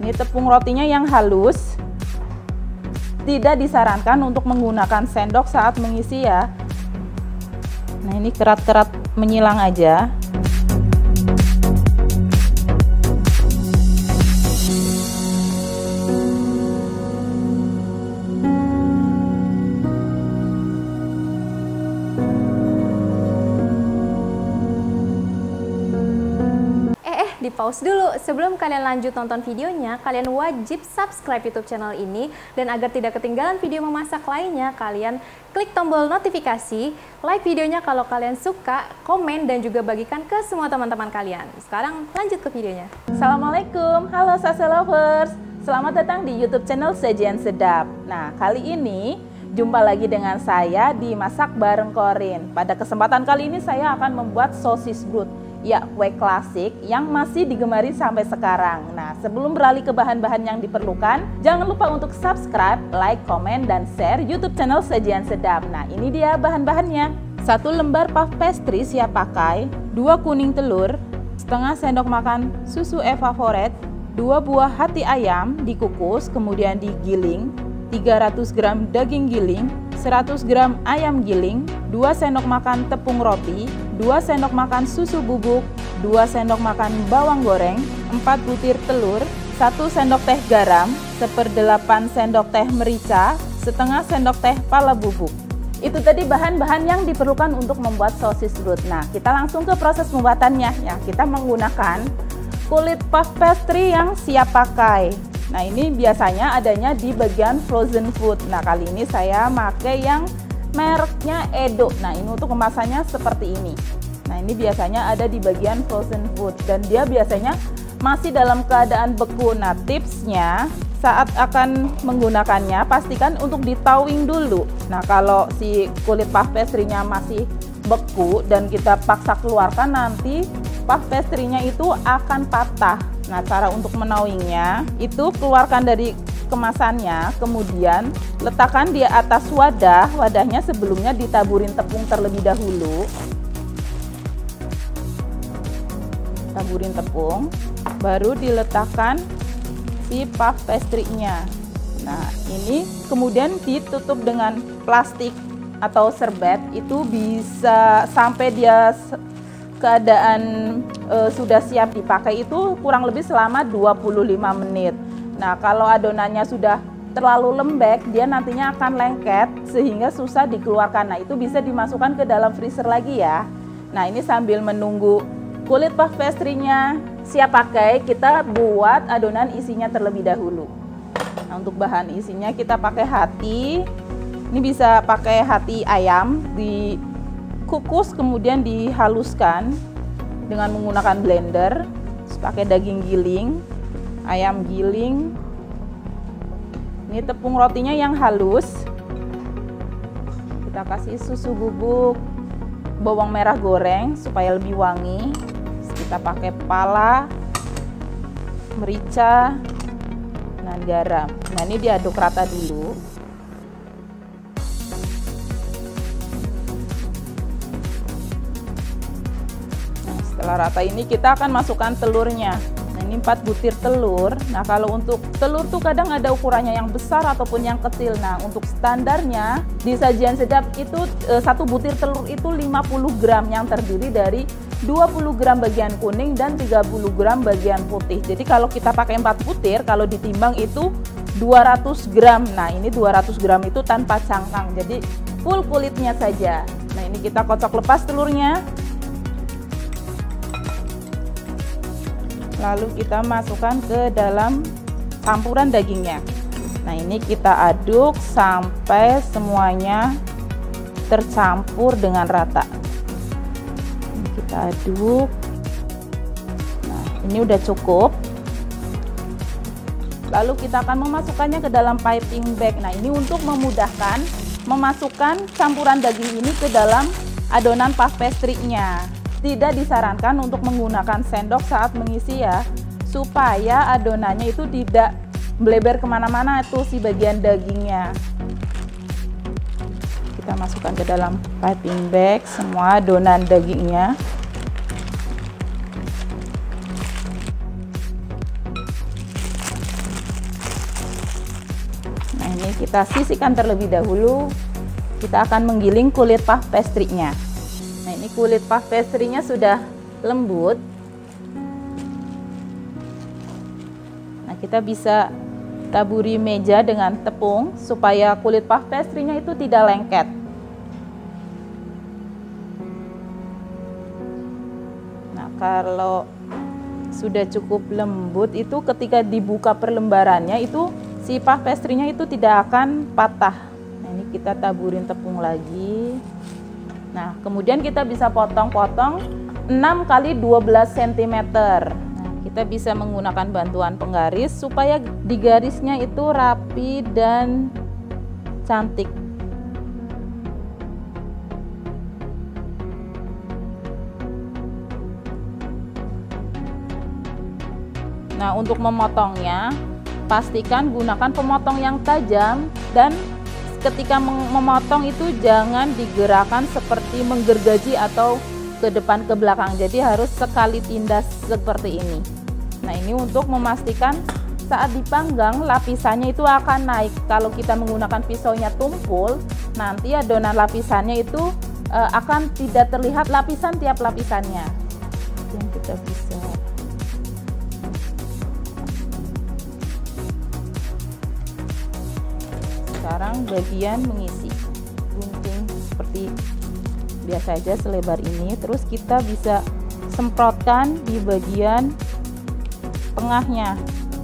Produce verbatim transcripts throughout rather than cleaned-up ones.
Ini tepung rotinya yang halus. Tidak disarankan untuk menggunakan sendok saat mengisi ya. Nah, ini kerat-kerat menyilang aja. Di pause dulu, sebelum kalian lanjut nonton videonya, kalian wajib subscribe YouTube channel ini, dan agar tidak ketinggalan video memasak lainnya, kalian klik tombol notifikasi, like videonya kalau kalian suka, komen, dan juga bagikan ke semua teman-teman kalian. Sekarang lanjut ke videonya. Assalamualaikum, halo Sase Lovers, selamat datang di YouTube channel Sajian Sedap. Nah, kali ini jumpa lagi dengan saya di Masak Bareng Corin. Pada kesempatan kali ini saya akan membuat sosis brut. Ya, kue klasik yang masih digemari sampai sekarang. Nah, sebelum beralih ke bahan-bahan yang diperlukan, jangan lupa untuk subscribe, like, komen, dan share YouTube channel Sajian Sedap. Nah, ini dia bahan-bahannya. Satu lembar puff pastry siap pakai, dua kuning telur, setengah sendok makan susu evaporate, dua buah hati ayam dikukus kemudian digiling, tiga ratus gram daging giling, seratus gram ayam giling, dua sendok makan tepung roti, dua sendok makan susu bubuk, dua sendok makan bawang goreng, empat butir telur, satu sendok teh garam, seperdelapan sendok teh merica, setengah sendok teh pala bubuk. Itu tadi bahan-bahan yang diperlukan untuk membuat sosis brut. Nah, kita langsung ke proses pembuatannya ya. Kita menggunakan kulit puff pastry yang siap pakai. Nah, ini biasanya adanya di bagian frozen food. Nah, kali ini saya pakai yang mereknya Edo. Nah, ini untuk kemasannya seperti ini. Nah, ini biasanya ada di bagian frozen food dan dia biasanya masih dalam keadaan beku. Nah, tipsnya saat akan menggunakannya pastikan untuk ditowing dulu. Nah, kalau si kulit puff pastry-nya masih beku dan kita paksa keluarkan, nanti puff pastry-nya itu akan patah. Nah, cara untuk menawingnya itu keluarkan dari kemasannya, kemudian letakkan di atas wadah. Wadahnya sebelumnya ditaburin tepung terlebih dahulu. Taburin tepung, baru diletakkan si puff pastry-nya. Nah, ini kemudian ditutup dengan plastik atau serbet, itu bisa sampai dia keadaan e, sudah siap dipakai itu kurang lebih selama dua puluh lima menit. Nah, kalau adonannya sudah terlalu lembek, dia nantinya akan lengket sehingga susah dikeluarkan. Nah, itu bisa dimasukkan ke dalam freezer lagi ya. Nah, ini sambil menunggu kulit puff pastry-nya siap pakai, kita buat adonan isinya terlebih dahulu. Nah, untuk bahan isinya kita pakai hati. Ini bisa pakai hati ayam, dikukus kemudian dihaluskan dengan menggunakan blender. Terus pakai daging giling, ayam giling. Ini tepung rotinya yang halus. Kita kasih susu bubuk, bawang merah goreng supaya lebih wangi. Terus kita pakai pala, merica, dan garam. Nah, ini diaduk rata dulu. Nah, setelah rata ini kita akan masukkan telurnya. Ini empat butir telur. Nah, kalau untuk telur tuh kadang ada ukurannya yang besar ataupun yang kecil. Nah, untuk standarnya di Sajian Sedap itu e, satu butir telur itu lima puluh gram yang terdiri dari dua puluh gram bagian kuning dan tiga puluh gram bagian putih. Jadi kalau kita pakai empat butir, kalau ditimbang itu dua ratus gram. Nah, ini dua ratus gram itu tanpa cangkang. Jadi full kulitnya saja. Nah, ini kita kocok lepas telurnya. Lalu kita masukkan ke dalam campuran dagingnya. Nah, ini kita aduk sampai semuanya tercampur dengan rata. Ini kita aduk. Nah, ini udah cukup. Lalu kita akan memasukkannya ke dalam piping bag. Nah, ini untuk memudahkan memasukkan campuran daging ini ke dalam adonan puff pastry-nya. Tidak disarankan untuk menggunakan sendok saat mengisi ya, supaya adonannya itu tidak melebar kemana-mana itu si bagian dagingnya. Kita masukkan ke dalam piping bag semua adonan dagingnya. ini kita sisihkan terlebih dahulu. Kita akan menggiling kulit puff pastry-nya. Nah, ini kulit puff pastry-nya sudah lembut. Nah, kita bisa taburi meja dengan tepung supaya kulit puff pastry-nya itu tidak lengket. Nah, kalau sudah cukup lembut itu ketika dibuka perlembarannya itu si puff pastry-nya itu tidak akan patah. Nah, ini kita taburin tepung lagi. Nah, kemudian kita bisa potong-potong enam kali dua belas sentimeter. Nah, kita bisa menggunakan bantuan penggaris supaya di garisnya itu rapi dan cantik. Nah, untuk memotongnya, pastikan gunakan pemotong yang tajam dan ketika memotong itu jangan digerakkan seperti menggergaji atau ke depan ke belakang. Jadi harus sekali tindas seperti ini. Nah, ini untuk memastikan saat dipanggang lapisannya itu akan naik. Kalau kita menggunakan pisaunya tumpul, nanti adonan lapisannya itu e, akan tidak terlihat lapisan tiap lapisannya. Yang kita bisa sekarang bagian mengisi gunting seperti biasa aja selebar ini, terus kita bisa semprotkan di bagian tengahnya.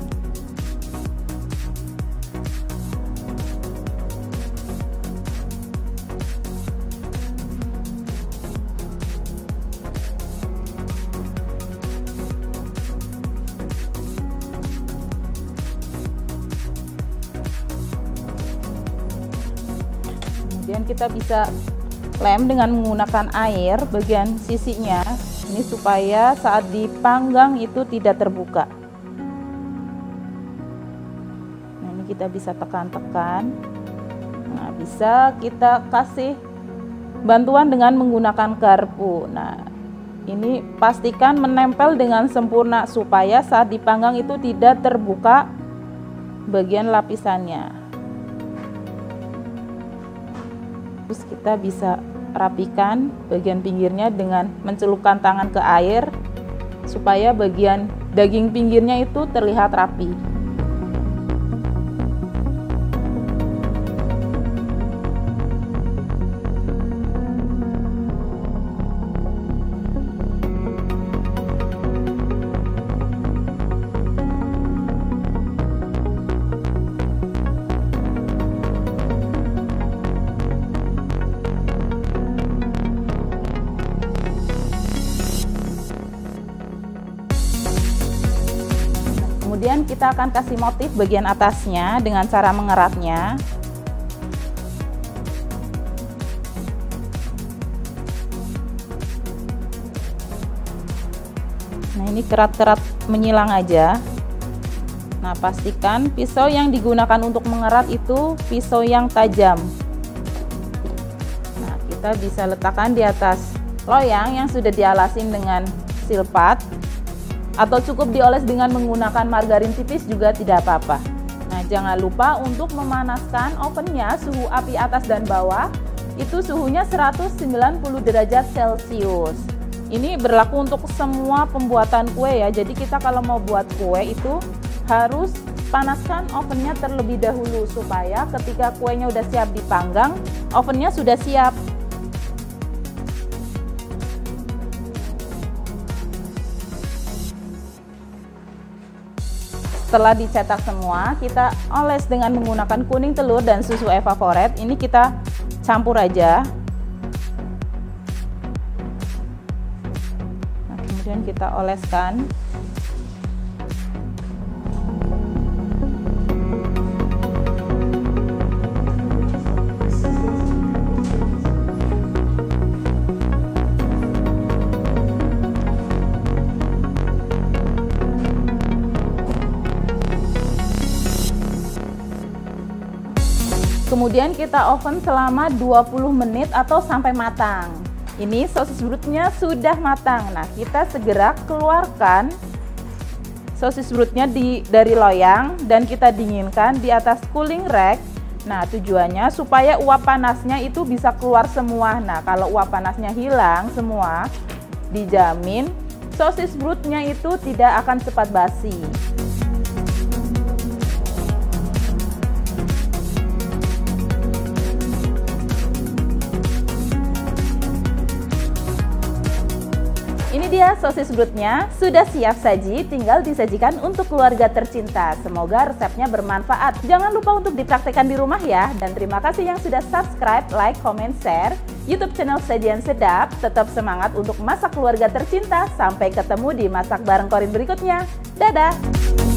Kemudian kita bisa lem dengan menggunakan air bagian sisinya ini supaya saat dipanggang itu tidak terbuka. Nah, ini kita bisa tekan-tekan. Nah, bisa kita kasih bantuan dengan menggunakan garpu. Nah, ini pastikan menempel dengan sempurna supaya saat dipanggang itu tidak terbuka bagian lapisannya. Terus kita bisa rapikan bagian pinggirnya dengan mencelupkan tangan ke air supaya bagian daging pinggirnya itu terlihat rapi. Kemudian kita akan kasih motif bagian atasnya dengan cara mengeratnya. Nah, ini kerat-kerat menyilang aja. Nah, pastikan pisau yang digunakan untuk mengerat itu pisau yang tajam. Nah, kita bisa letakkan di atas loyang yang sudah dialasin dengan silpat, atau cukup dioles dengan menggunakan margarin tipis juga tidak apa-apa. Nah, jangan lupa untuk memanaskan ovennya suhu api atas dan bawah itu suhunya seratus sembilan puluh derajat Celcius. Ini berlaku untuk semua pembuatan kue ya. Jadi kita kalau mau buat kue itu harus panaskan ovennya terlebih dahulu supaya ketika kuenya udah siap dipanggang, ovennya sudah siap. Setelah dicetak semua, kita oles dengan menggunakan kuning telur dan susu evaporate. Ini kita campur aja. Nah, kemudian kita oleskan. Kemudian kita oven selama dua puluh menit atau sampai matang. Ini sosis brutnya sudah matang. Nah, kita segera keluarkan sosis brutnya di, dari loyang dan kita dinginkan di atas cooling rack Nah, tujuannya supaya uap panasnya itu bisa keluar semua. Nah, kalau uap panasnya hilang semua, dijamin sosis broodnya itu tidak akan cepat basi. Ini dia sosis broodnya, sudah siap saji, tinggal disajikan untuk keluarga tercinta. Semoga resepnya bermanfaat. Jangan lupa untuk dipraktekkan di rumah ya. Dan terima kasih yang sudah subscribe, like, comment, share YouTube channel Sajian Sedap. Tetap semangat untuk masak keluarga tercinta. Sampai ketemu di Masak Bareng Korin berikutnya. Dadah!